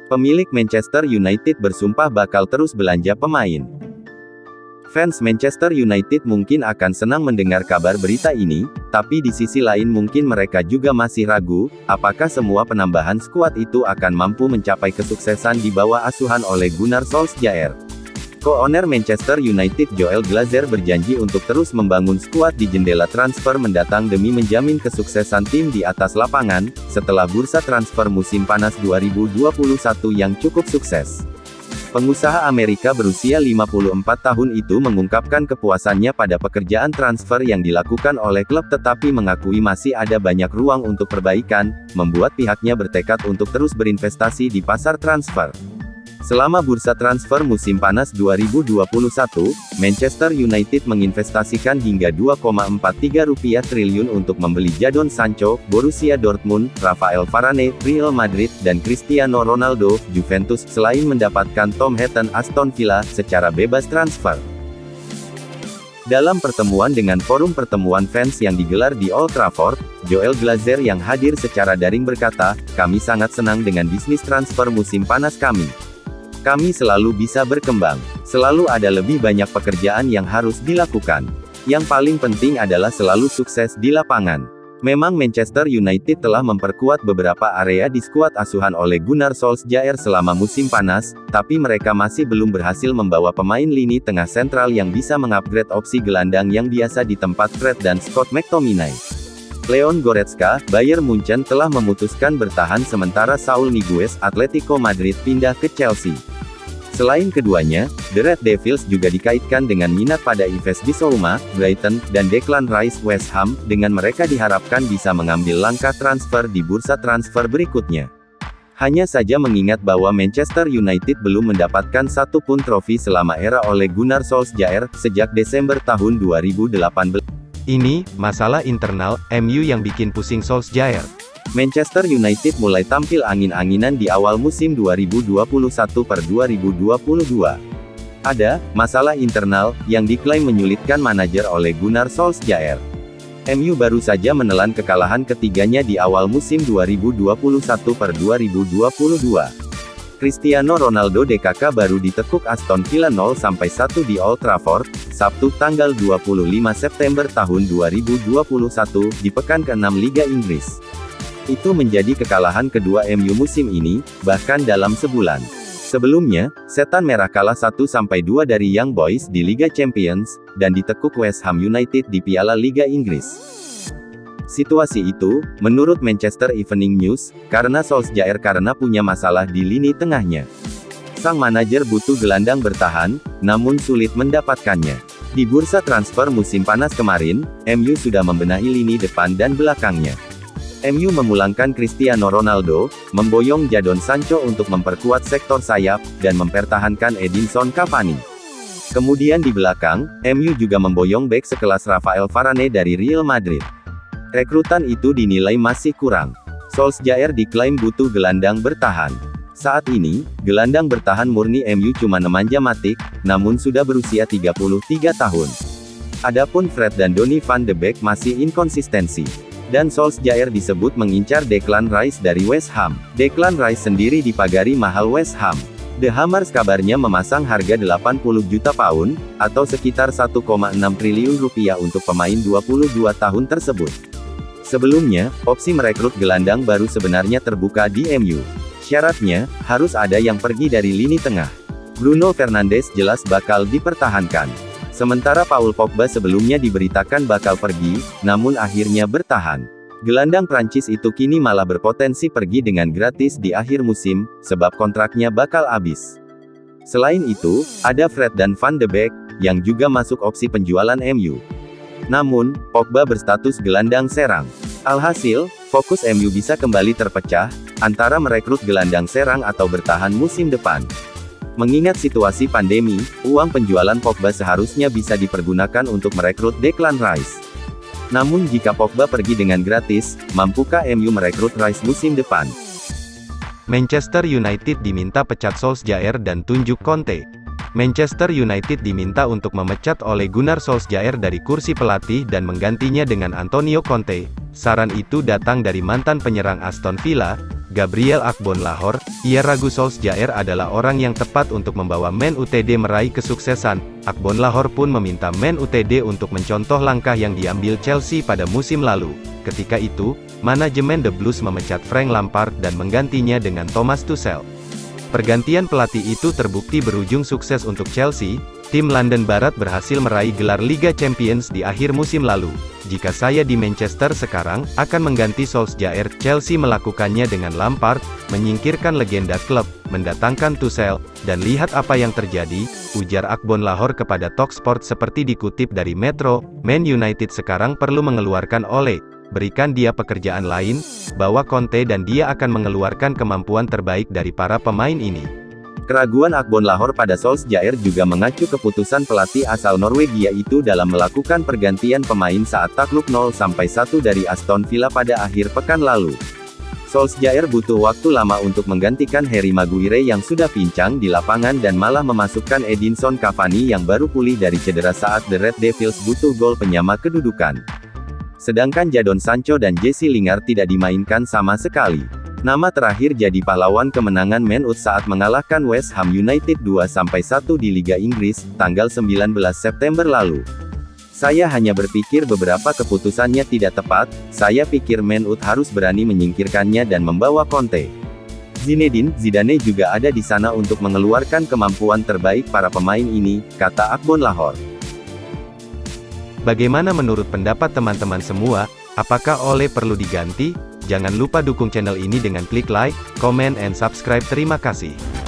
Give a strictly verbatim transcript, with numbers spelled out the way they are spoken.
Pemilik Manchester United bersumpah bakal terus belanja pemain. Fans Manchester United mungkin akan senang mendengar kabar berita ini, tapi di sisi lain mungkin mereka juga masih ragu, apakah semua penambahan skuad itu akan mampu mencapai kesuksesan di bawah asuhan Ole Gunnar Solskjaer. Co-owner Manchester United Joel Glazer berjanji untuk terus membangun skuad di jendela transfer mendatang demi menjamin kesuksesan tim di atas lapangan, setelah bursa transfer musim panas dua ribu dua puluh satu yang cukup sukses. Pengusaha Amerika berusia lima puluh empat tahun itu mengungkapkan kepuasannya pada pekerjaan transfer yang dilakukan oleh klub tetapi mengakui masih ada banyak ruang untuk perbaikan, membuat pihaknya bertekad untuk terus berinvestasi di pasar transfer. Selama bursa transfer musim panas dua ribu dua puluh satu, Manchester United menginvestasikan hingga dua koma empat tiga rupiah triliun untuk membeli Jadon Sancho, Borussia Dortmund, Rafael Varane, Real Madrid, dan Cristiano Ronaldo, Juventus, selain mendapatkan Tom Heaton, Aston Villa, secara bebas transfer. Dalam pertemuan dengan forum pertemuan fans yang digelar di Old Trafford, Joel Glazer yang hadir secara daring berkata, "Kami sangat senang dengan bisnis transfer musim panas kami. Kami selalu bisa berkembang. Selalu ada lebih banyak pekerjaan yang harus dilakukan. Yang paling penting adalah selalu sukses di lapangan." Memang Manchester United telah memperkuat beberapa area di skuad asuhan Ole Gunnar Solskjaer selama musim panas, tapi mereka masih belum berhasil membawa pemain lini tengah sentral yang bisa mengupgrade opsi gelandang yang biasa di tempat Fred dan Scott McTominay. Leon Goretzka, Bayern Munchen telah memutuskan bertahan sementara Saul Niguez, Atletico Madrid pindah ke Chelsea. Selain keduanya, The Red Devils juga dikaitkan dengan minat pada Yves Bissouma, Brighton, dan Declan Rice, West Ham, dengan mereka diharapkan bisa mengambil langkah transfer di bursa transfer berikutnya. Hanya saja mengingat bahwa Manchester United belum mendapatkan satu pun trofi selama era Ole Gunnar Solskjaer, sejak Desember tahun dua ribu delapan belas. Ini, masalah internal, M U yang bikin pusing Solskjaer. Manchester United mulai tampil angin-anginan di awal musim dua ribu dua puluh satu per dua ribu dua puluh dua. Ada masalah internal yang diklaim menyulitkan manajer Ole Gunnar Solskjaer. M U baru saja menelan kekalahan ketiganya di awal musim dua ribu dua puluh satu per dua ribu dua puluh dua. Cristiano Ronaldo D K K baru ditekuk Aston Villa nol sampai satu di Old Trafford, Sabtu tanggal dua puluh lima September tahun dua ribu dua puluh satu, di pekan keenam Liga Inggris. Itu menjadi kekalahan kedua M U musim ini, bahkan dalam sebulan. Sebelumnya, Setan Merah kalah satu sampai dua dari Young Boys di Liga Champions, dan ditekuk West Ham United di Piala Liga Inggris. Situasi itu, menurut Manchester Evening News, karena Solskjaer karena punya masalah di lini tengahnya. Sang manajer butuh gelandang bertahan, namun sulit mendapatkannya. Di bursa transfer musim panas kemarin, M U sudah membenahi lini depan dan belakangnya. M U memulangkan Cristiano Ronaldo, memboyong Jadon Sancho untuk memperkuat sektor sayap, dan mempertahankan Edinson Cavani. Kemudian di belakang, M U juga memboyong bek sekelas Rafael Varane dari Real Madrid. Rekrutan itu dinilai masih kurang. Solskjaer diklaim butuh gelandang bertahan. Saat ini, gelandang bertahan murni M U cuma Nemanja Matic, namun sudah berusia tiga puluh tiga tahun. Adapun Fred dan Donny van de Beek masih inkonsistensi. Dan Solskjaer disebut mengincar Declan Rice dari West Ham. Declan Rice sendiri dipagari mahal West Ham. The Hammers kabarnya memasang harga delapan puluh juta pound, atau sekitar satu koma enam triliun rupiah untuk pemain dua puluh dua tahun tersebut. Sebelumnya, opsi merekrut gelandang baru sebenarnya terbuka di M U. Syaratnya, harus ada yang pergi dari lini tengah. Bruno Fernandes jelas bakal dipertahankan. Sementara Paul Pogba sebelumnya diberitakan bakal pergi, namun akhirnya bertahan. Gelandang Prancis itu kini malah berpotensi pergi dengan gratis di akhir musim, sebab kontraknya bakal habis. Selain itu, ada Fred dan Van de Beek, yang juga masuk opsi penjualan M U. Namun, Pogba berstatus gelandang serang. Alhasil, fokus M U bisa kembali terpecah, antara merekrut gelandang serang atau bertahan musim depan. Mengingat situasi pandemi, uang penjualan Pogba seharusnya bisa dipergunakan untuk merekrut Declan Rice. Namun jika Pogba pergi dengan gratis, mampukah M U merekrut Rice musim depan? Manchester United diminta pecat Solskjaer dan tunjuk Conte. Manchester United diminta untuk memecat Ole Gunnar Solskjaer dari kursi pelatih dan menggantinya dengan Antonio Conte. Saran itu datang dari mantan penyerang Aston Villa, Gabriel Agbonlahor, ia ragu Solskjaer adalah orang yang tepat untuk membawa Man U T D meraih kesuksesan. Agbonlahor pun meminta Man U T D untuk mencontoh langkah yang diambil Chelsea pada musim lalu. Ketika itu, manajemen The Blues memecat Frank Lampard dan menggantinya dengan Thomas Tuchel. Pergantian pelatih itu terbukti berujung sukses untuk Chelsea. Tim London Barat berhasil meraih gelar Liga Champions di akhir musim lalu. Jika saya di Manchester sekarang, akan mengganti Solskjaer. Chelsea melakukannya dengan Lampard, menyingkirkan legenda klub, mendatangkan Tuchel, dan lihat apa yang terjadi, ujar Agbonlahor kepada Talksport seperti dikutip dari Metro. Man United sekarang perlu mengeluarkan Ole, berikan dia pekerjaan lain, bawa Conte dan dia akan mengeluarkan kemampuan terbaik dari para pemain ini. Keraguan Agbonlahor pada Solskjaer juga mengacu keputusan pelatih asal Norwegia itu dalam melakukan pergantian pemain saat takluk nol sampai satu dari Aston Villa pada akhir pekan lalu. Solskjaer butuh waktu lama untuk menggantikan Harry Maguire yang sudah pincang di lapangan dan malah memasukkan Edinson Cavani yang baru pulih dari cedera saat The Red Devils butuh gol penyama kedudukan. Sedangkan Jadon Sancho dan Jesse Lingard tidak dimainkan sama sekali. Nama terakhir jadi pahlawan kemenangan Man U saat mengalahkan West Ham United dua satu di Liga Inggris, tanggal sembilan belas September lalu. Saya hanya berpikir beberapa keputusannya tidak tepat, saya pikir Man U harus berani menyingkirkannya dan membawa Conte. Zinedine Zidane juga ada di sana untuk mengeluarkan kemampuan terbaik para pemain ini, kata Agbonlahor. Bagaimana menurut pendapat teman-teman semua? Apakah Ole perlu diganti? Jangan lupa dukung channel ini dengan klik like, comment, and subscribe. Terima kasih.